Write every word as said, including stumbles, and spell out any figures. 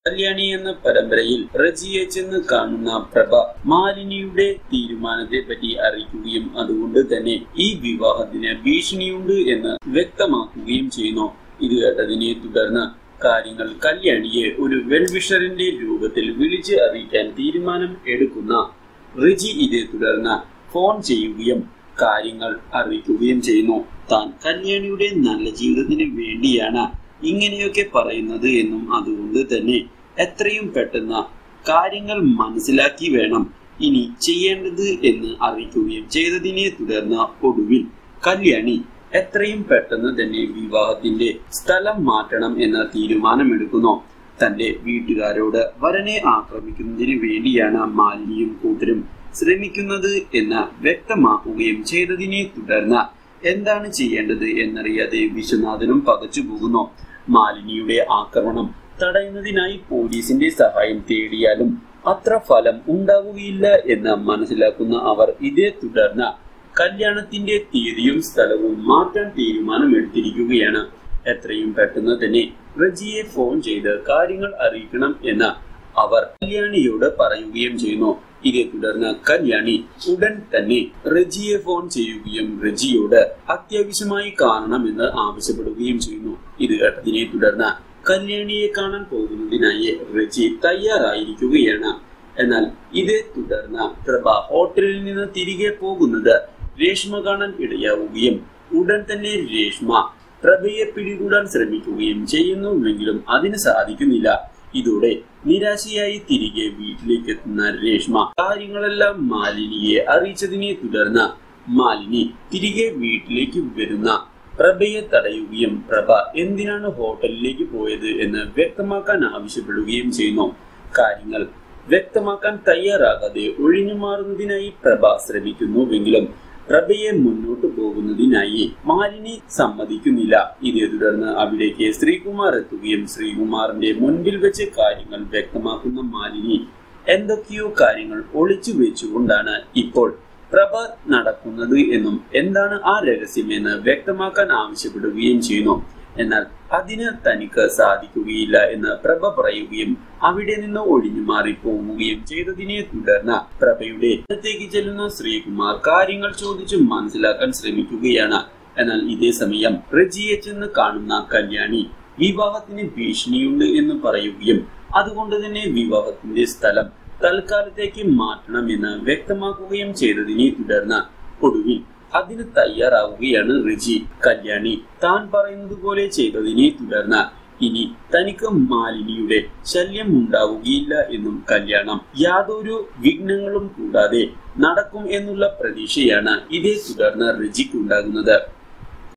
കല്യാണി എന്ന പരമ്പരയിൽ റജിയെ ചെന്ന് കാണുന്ന പ്രഭ മാലിനിയുടെ തീരുമാനത്തെ പറ്റി അറിയിക്കുകയും അതുകൊണ്ട് തന്നെ ഈ വിവാഹത്തിന് ഭീഷണിയുണ്ട് എന്ന് വ്യക്തമാക്കുകയും ചെയ്യുന്നു. ഇത് കേട്ടതിനെ തുടർന്ന് കാര്യങ്ങൾ കല്യാണിയെ ഒരു വെൽവിഷറിന്റെ രൂപത്തിൽ വിളിച്ച് അറിയിക്കാൻ തീരുമാനം എടുക്കുന്ന റജി ഇതേ തുടർന്ന് ഫോൺ ചെയ്യുകയും കാര്യങ്ങൾ അറിയിക്കുകയും ചെയ്യുന്നു. താൻ കല്യാണിയുടെ നല്ല ജീവിതത്തിന് വേണ്ടിയാണ് ഇങ്ങനെയൊക്കെ പറയുന്നത് എന്നും അതുകൊണ്ട് തന്നെ എത്രയും പെട്ടെന്ന് കാര്യങ്ങൾ മനസ്സിലാക്കി വേണം ഇനി ചെയ്യേണ്ടത് എന്ന് അറിയിക്കുകയും ചെയ്തതിനെ തുടർന്ന് ഒടുവിൽ കല്യാണി എത്രയും പെട്ടെന്ന് തന്നെ വിവാഹത്തിന്റെ സ്ഥലം മാറ്റണം എന്ന തീരുമാനമെടുക്കുന്നു. തന്റെ വീട്ടുകാരോട് വരനെ ആക്രമിക്കുന്നതിന് വേണ്ടിയാണ് മാലിനിയും കൂട്ടരും ശ്രമിക്കുന്നത് എന്ന് വ്യക്തമാക്കുകയും ചെയ്തതിനെ തുടർന്ന് എന്താണ് ചെയ്യേണ്ടത് എന്നറിയാതെ വിശ്വനാഥനും പകച്ചു പോകുന്നു. മാലിനിയുടെ ആക്രമണം തടയുന്നതിനായി പോലീസിന്റെ സഹായം തേടിയാലും അത്ര ഫലം ഉണ്ടാവുകയില്ല എന്ന് മനസ്സിലാക്കുന്ന അവർ ഇതേ തുടർന്ന് കല്യാണത്തിന്റെ തീയതിയും സ്ഥലവും മാറ്റാൻ തീരുമാനമെടുത്തിരിക്കുകയാണ്. എത്രയും പെട്ടെന്ന് തന്നെ റജിയെ ഫോൺ ചെയ്ത് കാര്യങ്ങൾ അറിയിക്കണം എന്ന് അവർ കല്യാണിയോട് പറയുകയും ചെയ്യുന്നു. ഇതേ തുടർന്ന് കല്യാണി ഉടൻ തന്നെ റജിയെ ഫോൺ ചെയ്യുകയും റജിയോട് അത്യാവശ്യമായി കാണണമെന്ന് ആവശ്യപ്പെടുകയും ചെയ്യുന്നു. ഇത് കേട്ടതിനെ തുടർന്ന് കല്യാണിയെ കാണാൻ പോകുന്നതിനായി റജി തയ്യാറായിരിക്കുകയാണ്. എന്നാൽ ഇതേ തുടർന്ന് പ്രഭ ഹോട്ടലിൽ നിന്ന് തിരികെ പോകുന്നത് രേഷ്മ കാണാൻ ഇടയാവുകയും ഉടൻ തന്നെ രേഷ്മ പ്രഭയെ പിടികൂടാൻ ശ്രമിക്കുകയും ചെയ്യുന്നുവെങ്കിലും അതിന് സാധിക്കുന്നില്ല. ഇതോടെ നിരാശയായി തിരികെ വീട്ടിലേക്ക് എത്തുന്ന രേഷ്മ കാര്യങ്ങളെല്ലാം മാലിനിയെ അറിയിച്ചതിനെ തുടർന്ന് മാലിനി തിരികെ വീട്ടിലേക്ക് വരുന്ന പ്രഭയെ തടയുകയും പ്രഭ എന്തിനാണ് ഹോട്ടലിലേക്ക് പോയത് എന്ന് വ്യക്തമാക്കാൻ ആവശ്യപ്പെടുകയും ചെയ്യുന്നു. കാര്യങ്ങൾ വ്യക്തമാക്കാൻ തയ്യാറാകാതെ ഒഴിഞ്ഞു മാറുന്നതിനായി പ്രഭ ശ്രമിക്കുന്നുവെങ്കിലും പ്രഭയെ മുന്നോട്ട് പോകുന്നതിനായി മാലിനി സമ്മതിക്കുന്നില്ല. ഇതേ തുടർന്ന് അവിടേക്ക് ശ്രീകുമാർ എത്തുകയും ശ്രീകുമാറിന്റെ മുൻപിൽ വെച്ച് കാര്യങ്ങൾ വ്യക്തമാക്കുന്ന മാലിനി എന്തൊക്കെയോ കാര്യങ്ങൾ ഒളിച്ചു വെച്ചുകൊണ്ടാണ് ഇപ്പോൾ പ്രഭ നടക്കുന്നത് എന്നും എന്താണ് ആ രഹസ്യമെന്ന് വ്യക്തമാക്കാൻ ആവശ്യപ്പെടുകയും ചെയ്യുന്നു. എന്നാൽ അതിന് തനിക്ക് സാധിക്കുകയില്ല എന്ന് പ്രഭ പറയുകയും അവിടെ നിന്ന് ഒഴിഞ്ഞു മാറി പോവുകയും ചെയ്തതിനെ തുടർന്ന് പ്രഭയുടെ അടുത്തേക്ക് ചെല്ലുന്ന ശ്രീകുമാർ കാര്യങ്ങൾ ചോദിച്ചു മനസ്സിലാക്കാൻ ശ്രമിക്കുകയാണ്. എന്നാൽ ഇതേ സമയം റജിയെ ചെന്ന് കാണുന്ന കല്യാണി വിവാഹത്തിന് ഭീഷണിയുണ്ട് എന്ന് പറയുകയും അതുകൊണ്ട് തന്നെ വിവാഹത്തിന്റെ സ്ഥലം തൽക്കാലത്തേക്ക് മാറ്റണമെന്ന് വ്യക്തമാക്കുകയും ചെയ്തതിനെ തുടർന്ന് ഒടുവിൽ അതിന് തയ്യാറാവുകയാണ് റജി. കല്യാണി താൻ പറയുന്നത് പോലെ ചെയ്തതിനെ തുടർന്ന് ഇനി തനിക്ക് മാലിനിയുടെ ശല്യം ഉണ്ടാവുകയില്ല എന്നും കല്യാണം യാതൊരു വിഘ്നങ്ങളും കൂടാതെ നടക്കും എന്നുള്ള പ്രതീക്ഷയാണ് ഇതേ തുടർന്ന് റജിക്കുണ്ടാകുന്നത്.